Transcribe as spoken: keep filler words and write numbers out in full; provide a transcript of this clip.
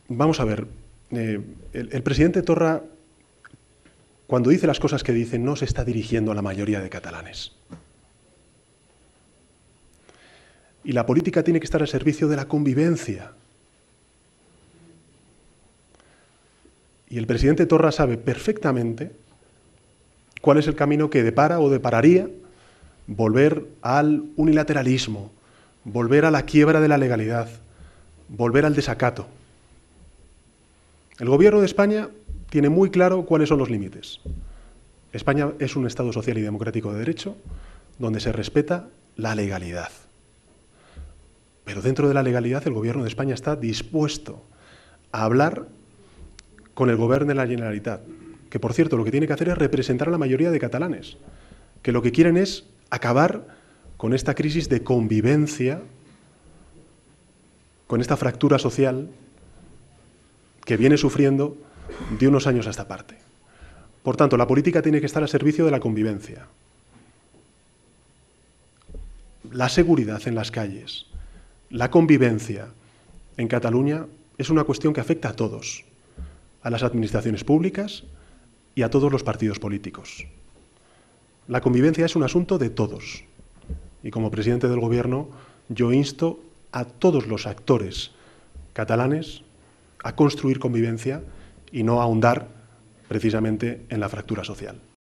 vamos a ver, eh, el, el presidente Torra, cuando dice las cosas que dice, no se está dirigiendo a la mayoría de catalanes. Y la política tiene que estar al servicio de la convivencia. Y el presidente Torra sabe perfectamente cuál es el camino que depara o depararía volver al unilateralismo, volver a la quiebra de la legalidad, volver al desacato. El gobierno de España tiene muy claro cuáles son los límites. España es un Estado social y democrático de derecho donde se respeta la legalidad. Pero dentro de la legalidad el gobierno de España está dispuesto a hablar con el gobierno de la Generalitat, que por cierto lo que tiene que hacer es representar a la mayoría de catalanes, que lo que quieren es acabar con esta crisis de convivencia, con esta fractura social que viene sufriendo de unos años a esta parte. Por tanto, la política tiene que estar al servicio de la convivencia. La seguridad en las calles, la convivencia en Cataluña es una cuestión que afecta a todos, a las administraciones públicas y a todos los partidos políticos. La convivencia es un asunto de todos. Y como presidente del Gobierno, yo insto a todos los actores catalanes a construir convivencia y no a ahondar precisamente en la fractura social.